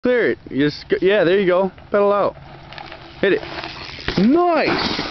Clear it. You just, yeah, there you go. Pedal out. Hit it. Nice!